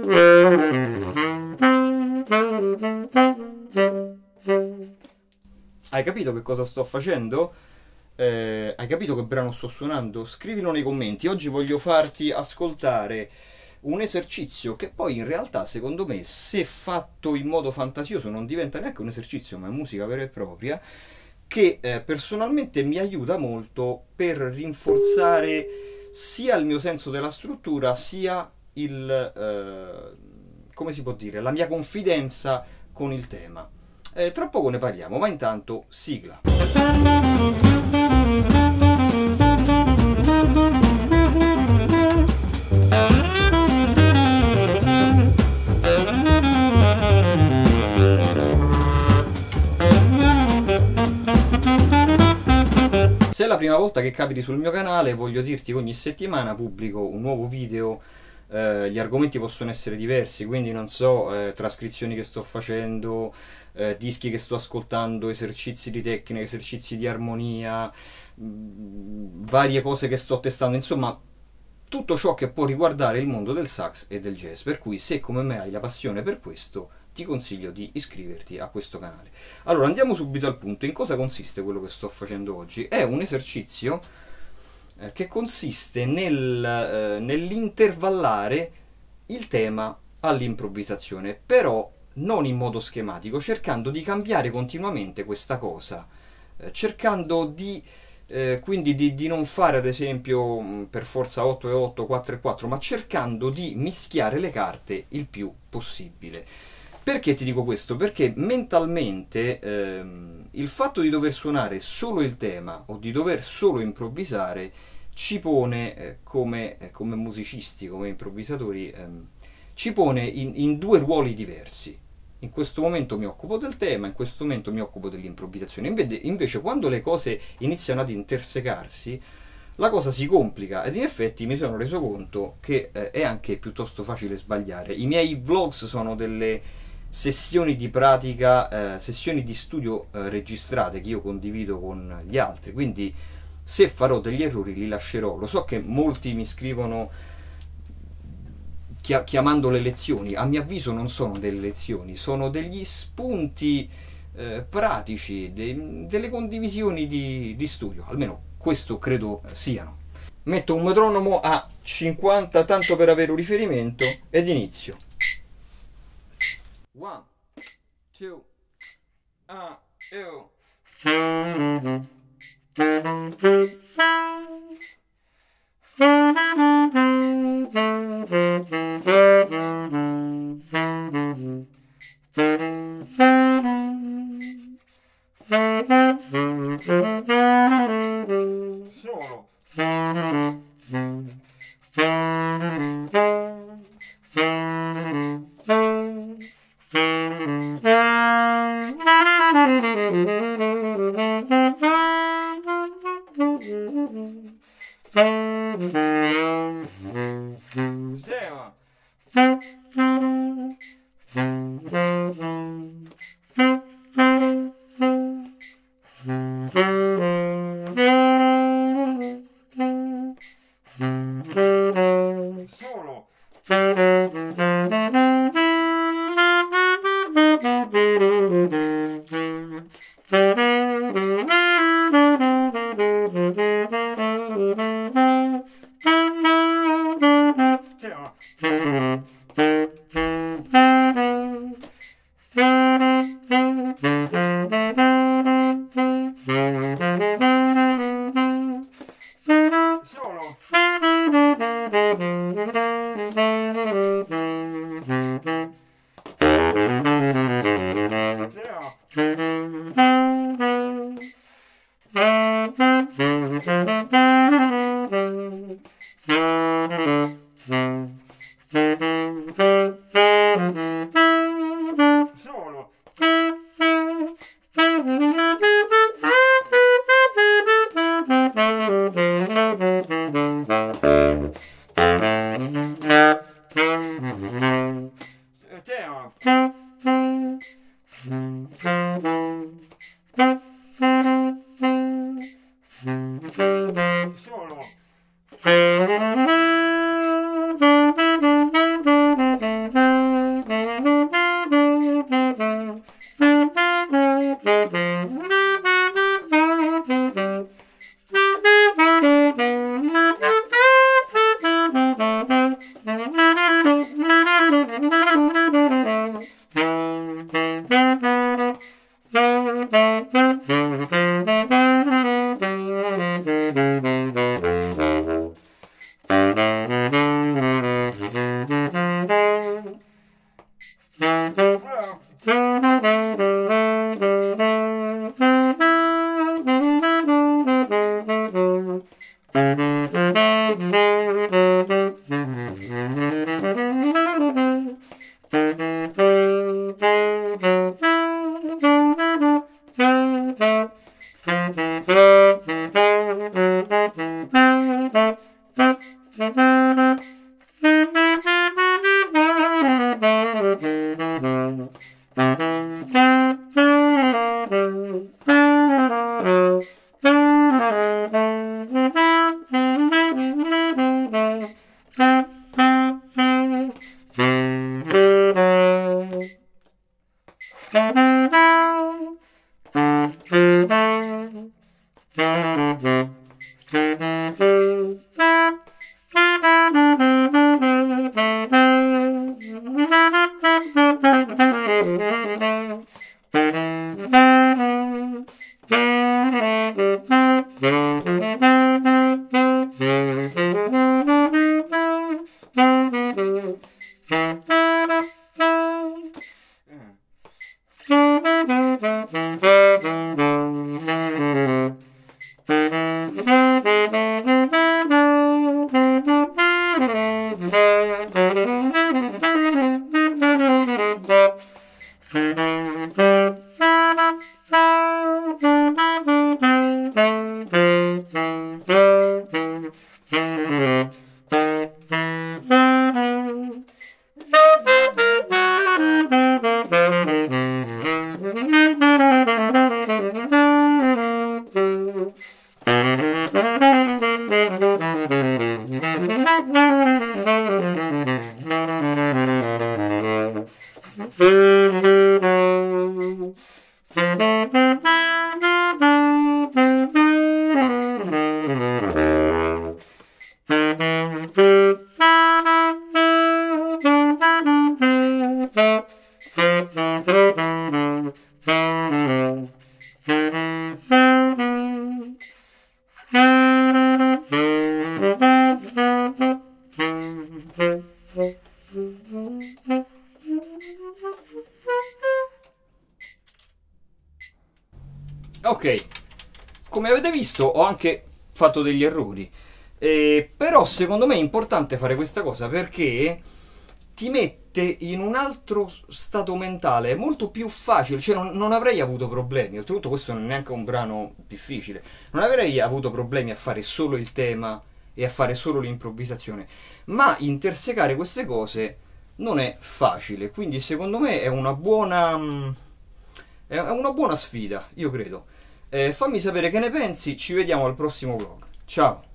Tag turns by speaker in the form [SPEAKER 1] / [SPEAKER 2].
[SPEAKER 1] Hai capito che cosa sto facendo? Hai capito che brano sto suonando? Scrivilo nei commenti. Oggi voglio farti ascoltare un esercizio che poi in realtà secondo me, se fatto in modo fantasioso, non diventa neanche un esercizio ma è musica vera e propria, che personalmente mi aiuta molto per rinforzare sia il mio senso della struttura sia come si può dire, la mia confidenza con il tema. Tra poco ne parliamo, ma intanto sigla. Se è la prima volta che capiti sul mio canale, voglio dirti che ogni settimana pubblico un nuovo video. Gli argomenti possono essere diversi, quindi non so, trascrizioni che sto facendo, dischi che sto ascoltando, esercizi di tecnica, esercizi di armonia, varie cose che sto testando, insomma tutto ciò che può riguardare il mondo del sax e del jazz, per cui se come me hai la passione per questo ti consiglio di iscriverti a questo canale. Allora andiamo subito al punto. In cosa consiste quello che sto facendo oggi? È un esercizio che consiste nell'intervallare il tema all'improvvisazione, però non in modo schematico, cercando di cambiare continuamente questa cosa, cercando di quindi di non fare ad esempio per forza 8 e 8, 4 e 4, ma cercando di mischiare le carte il più possibile. Perché ti dico questo? Perché mentalmente il fatto di dover suonare solo il tema o di dover solo improvvisare ci pone come musicisti, come improvvisatori, ci pone in due ruoli diversi. In questo momento mi occupo del tema, in questo momento mi occupo dell'improvvisazione. Invece quando le cose iniziano ad intersecarsi, la cosa si complica ed in effetti mi sono reso conto che è anche piuttosto facile sbagliare. I miei vlogs sono delle sessioni di pratica, sessioni di studio registrate che io condivido con gli altri, quindi se farò degli errori li lascerò. Lo so che molti mi scrivono chiamando le lezioni, a mio avviso non sono delle lezioni, sono degli spunti pratici, delle condivisioni di studio, almeno questo credo siano. Metto un metronomo a 50 tanto per avere un riferimento ed inizio. 1, 2, 1, solo. Sistema. Solo. Solo. Solo. Solo. Ok, come avete visto ho anche fatto degli errori, però secondo me è importante fare questa cosa perché ti mette in un altro stato mentale, è molto più facile, cioè non avrei avuto problemi, oltretutto questo non è neanche un brano difficile, non avrei avuto problemi a fare solo il tema e a fare solo l'improvvisazione, ma intersecare queste cose non è facile, quindi secondo me è una buona sfida, io credo. Fammi sapere che ne pensi, ci vediamo al prossimo vlog. Ciao!